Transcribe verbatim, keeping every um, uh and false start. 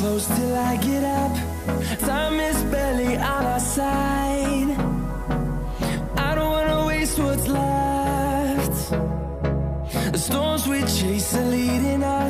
close till I get up. Time is barely on our side. I don't wanna waste what's left. The storms we chase are leading us.